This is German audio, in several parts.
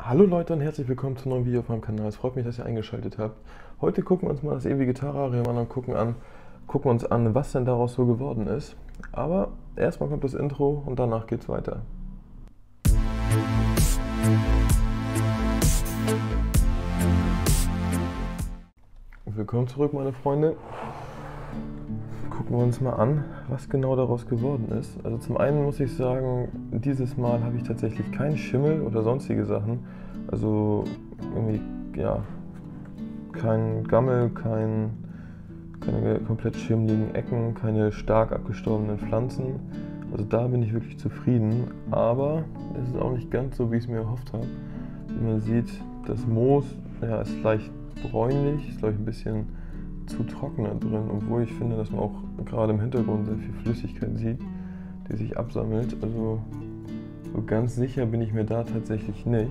Hallo Leute und herzlich willkommen zu einem neuen Video auf meinem Kanal. Es freut mich, dass ihr eingeschaltet habt. Heute gucken wir uns mal das ewige Terrarium an und gucken uns an, was denn daraus so geworden ist. Aber erstmal kommt das Intro und danach geht's weiter. Willkommen zurück, meine Freunde. Gucken wir uns mal an, was genau daraus geworden ist. Also zum einen muss ich sagen, dieses Mal habe ich tatsächlich keinen Schimmel oder sonstige Sachen. Also irgendwie, ja, kein Gammel, keine komplett schimmligen Ecken, keine stark abgestorbenen Pflanzen. Also da bin ich wirklich zufrieden. Aber es ist auch nicht ganz so, wie ich es mir erhofft habe. Wie man sieht, das Moos, ja, ist leicht bräunlich, ist glaube ich ein bisschen zu trocken da drin, obwohl ich finde, dass man auch gerade im Hintergrund sehr viel Flüssigkeit sieht, die sich absammelt. Also so ganz sicher bin ich mir da tatsächlich nicht.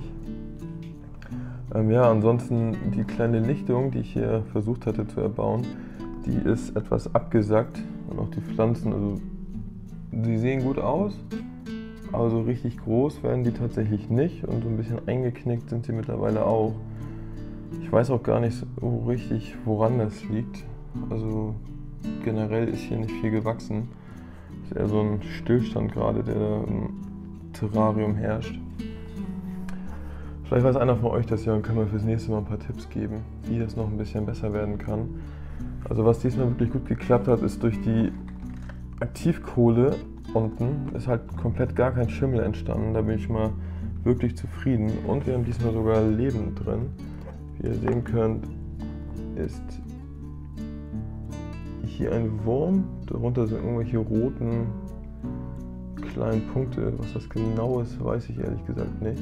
Ja, ansonsten die kleine Lichtung, die ich hier versucht hatte zu erbauen, die ist etwas abgesackt und auch die Pflanzen, also die sehen gut aus, aber so richtig groß werden die tatsächlich nicht und so ein bisschen eingeknickt sind sie mittlerweile auch. Ich weiß auch gar nicht so richtig, woran das liegt. Also generell ist hier nicht viel gewachsen. Es ist eher so ein Stillstand gerade, der da im Terrarium herrscht. Vielleicht weiß einer von euch das ja und kann mir fürs nächste Mal ein paar Tipps geben, wie das noch ein bisschen besser werden kann. Also was diesmal wirklich gut geklappt hat, ist durch die Aktivkohle unten ist halt komplett gar kein Schimmel entstanden. Da bin ich mal wirklich zufrieden. Und wir haben diesmal sogar Leben drin. Wie ihr sehen könnt, ist hier ein Wurm, darunter sind irgendwelche roten kleinen Punkte. Was das genau ist, weiß ich ehrlich gesagt nicht.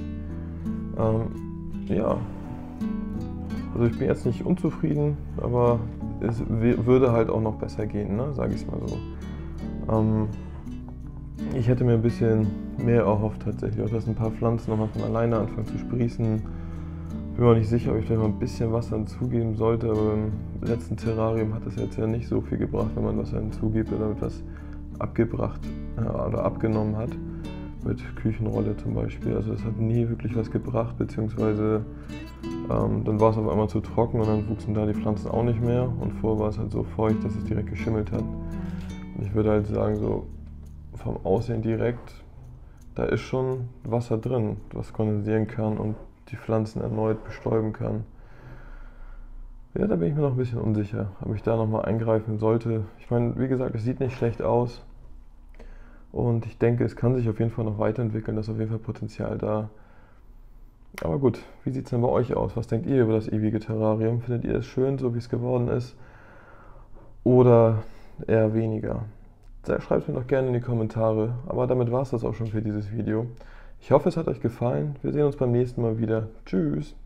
Ja, also ich bin jetzt nicht unzufrieden, aber es würde halt auch noch besser gehen, ne? Sage ich es mal so. Ich hätte mir ein bisschen mehr erhofft tatsächlich, auch dass ein paar Pflanzen nochmal von alleine anfangen zu sprießen. Bin mir nicht sicher, ob ich vielleicht mal ein bisschen Wasser hinzugeben sollte, aber im letzten Terrarium hat das jetzt ja nicht so viel gebracht, wenn man Wasser hinzugibt oder etwas abgebracht oder abgenommen hat. Mit Küchenrolle zum Beispiel. Also das hat nie wirklich was gebracht, beziehungsweise dann war es auf einmal zu trocken und dann wuchsen da die Pflanzen auch nicht mehr und vorher war es halt so feucht, dass es direkt geschimmelt hat. Und ich würde halt sagen, so vom Aussehen direkt, da ist schon Wasser drin, was kondensieren kann und die Pflanzen erneut bestäuben kann. Ja, da bin ich mir noch ein bisschen unsicher, ob ich da nochmal eingreifen sollte. Ich meine, wie gesagt, es sieht nicht schlecht aus. Und ich denke, es kann sich auf jeden Fall noch weiterentwickeln, da ist auf jeden Fall Potenzial da. Aber gut, wie sieht es denn bei euch aus? Was denkt ihr über das ewige Terrarium? Findet ihr es schön, so wie es geworden ist? Oder eher weniger? Schreibt es mir doch gerne in die Kommentare. Aber damit war es das auch schon für dieses Video. Ich hoffe, es hat euch gefallen. Wir sehen uns beim nächsten Mal wieder. Tschüss!